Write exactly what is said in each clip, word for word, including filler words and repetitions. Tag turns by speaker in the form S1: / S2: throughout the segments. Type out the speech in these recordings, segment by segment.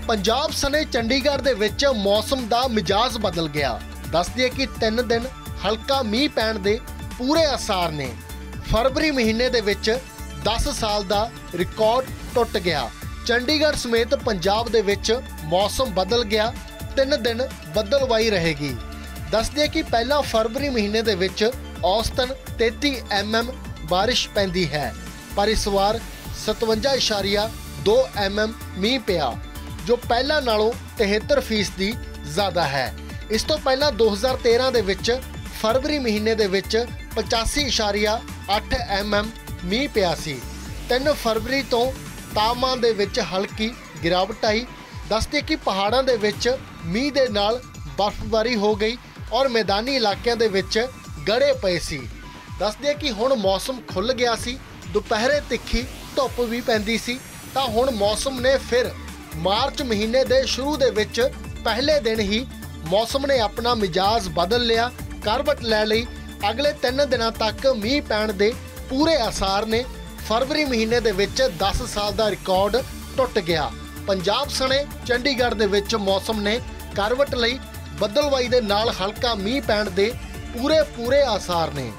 S1: पंजाब सने चंडीगढ़ दे विच मौसम दा मिजाज बदल गया। दस दिए कि तीन दिन हल्का मीह पैण दे पूरे आसार ने। फरवरी महीने दे विच दस साल दा रिकॉर्ड टुट गया। चंडीगढ़ समेत पंजाब दे विच मौसम बदल गया। तीन दिन बदलवाई रहेगी। दस दिए कि पहला फरवरी महीने दे विच औसतन तेती एम एम बारिश पैंदी है, पर इस बार सतवंजा इशारिया दो एम एम मीह पिया, जो पहला नालों तिहत्तर फीसदी ज़्यादा है। इस तो पहला दो हज़ार तेरह दे विच फरवरी महीने दे विच पचासी इशारिया अठ एम एम मीह पिया सी। तीन फरवरी तो तापमान दे विच हल्की गिरावट आई। दसदे कि पहाड़ां दे विच मीह दे नाल बर्फबारी हो गई और मैदानी इलाकों दे विच गड़े पे सी। दसदे कि हुण मौसम खुल गया सी। दोपहरे तिखी धुप भी पैंदी सी। तां हुण मौसम ने फिर मार्च महीने दे शुरू दे विच पहले दिन ही मौसम ने अपना मिजाज बदल लिया, करवट लै लई। अगले तीन दिनों तक मीह पैण दे पूरे आसार ने। फरवरी महीने दे विच दस साल का रिकॉर्ड टुट गया। पंजाब सने चंडीगढ़ दे विच मौसम ने करवट लई। बदलवाई दे नाल हल्का मीह पैण दे पूरे पूरे आसार ने।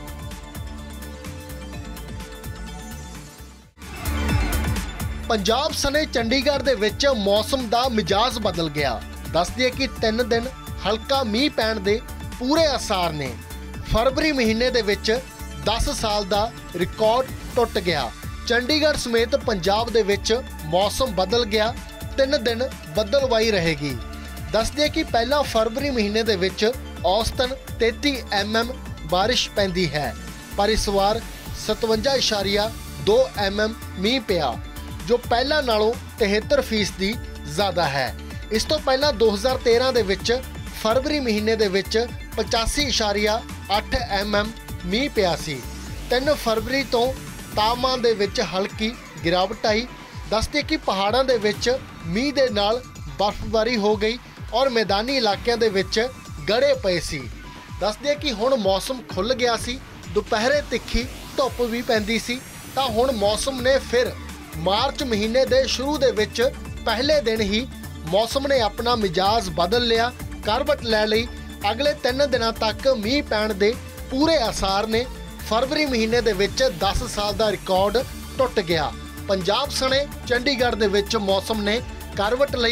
S1: पंजाब सने चंडीगढ़ दे विच मौसम दा मिजाज बदल गया। दस दिए कि तीन दिन हल्का मीह पैण दे पूरे आसार ने। फरवरी महीने दे विच दस साल दा रिकॉर्ड टुट गया। चंडीगढ़ समेत पंजाब दे विच मौसम बदल गया। तीन दिन बदलवाई रहेगी। दस दिए कि पहला फरवरी महीने दे विच औसतन तेती एम एम बारिश पैंदी है, पर इस बार सतवंजा इशारिया दो एम एम मीह पिया, जो पहला नालों तिहत्तर फीसदी ज़्यादा है। इस तो पहला दो हज़ार तेरह दे विच फरवरी महीने दे विच पचासी इशारिया अठ एम एम मीह पिया सी। तीन फरवरी तो तापमान दे विच हल्की गिरावट आई। दसदे कि पहाड़ां दे विच मीह दे नाल बर्फबारी हो गई और मैदानी इलाकों दे विच गड़े पे सी। दसदे कि हुण मौसम खुल गया सी। दोपहरे तिखी धुप भी पैंदी सी। तां हुण मौसम ने फिर मार्च महीने दे शुरू दे विच पहले दिन ही मौसम ने अपना मिजाज बदल लिया, करवट लै लई। अगले तीन दिनों तक मीह पैण दे पूरे आसार ने। फरवरी महीने दे विच दस साल का रिकॉर्ड टुट गया। पंजाब सने चंडीगढ़ दे विच मौसम ने करवट लई। बदलवाई दे नाल हल्का मीह पैण दे पूरे पूरे आसार ने। पंजाब सने चंडीगढ़ दे विच मौसम ने करवट लई। बदलवाई दे नाल हल्का मीह पैण दे पूरे पूरे आसार ने। पंजाब सने चंडीगढ़ दे विच मौसम ने करवट लई। बदलवाई दे नाल हल्का मीह पैण दे पूरे पूरे आसार ने।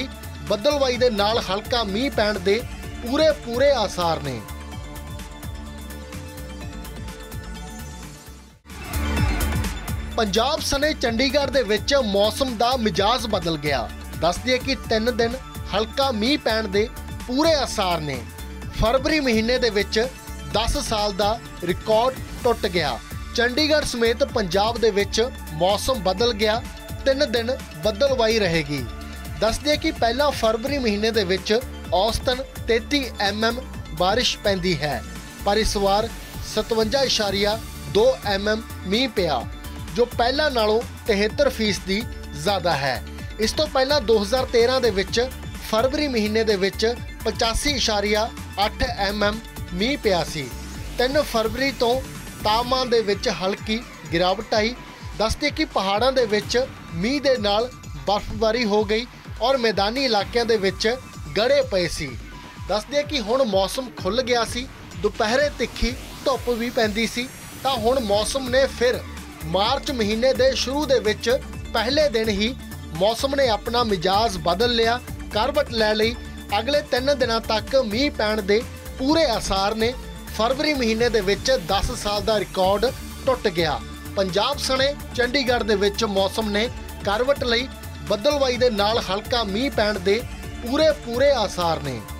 S1: पंजाब सने चंडीगढ़ दे विच मौसम दा मिजाज बदल गया। दस दिए कि तीन दिन हल्का मीह पैण दे पूरे आसार ने। फरवरी महीने दे विच दस साल का रिकॉर्ड टुट गया। चंडीगढ़ समेत पंजाब दे विच मौसम बदल गया। तीन दिन बदलवाई रहेगी। दस दिए कि पहला फरवरी महीने दे विच औसतन तेती एम एम बारिश पैंदी है, पर इस बार सतवंजा इशारिया दो एम एम मीह पिया, जो पहला नालों तिहत्तर फीसदी ज़्यादा है। इस तो पहला दो हज़ार तेरह दे विच फरवरी महीने दे विच पचासी इशारिया अठ एम एम मीह पिया सी। तीन फरवरी तो तापमान दे विच हल्की गिरावट आई। दसदे कि पहाड़ां दे विच मीह दे नाल बर्फबारी हो गई और मैदानी इलाकों दे विच गड़े पे सी। दसदे कि हुण मौसम खुल गया सी। दोपहरे तिखी धुप भी पैंदी सी। तां हुण मौसम ने फिर मार्च महीने दे शुरू दे विच पहले दिन ही मौसम ने अपना मिजाज बदल लिया, करवट लै लई। अगले तीन दिनों तक मीह पैण दे पूरे आसार ने। फरवरी महीने दे विच दस साल का रिकॉर्ड टुट गया। पंजाब सने चंडीगढ़ दे विच मौसम ने करवट लई। बदलवाई दे नाल हल्का मीह पैण दे पूरे पूरे आसार ने।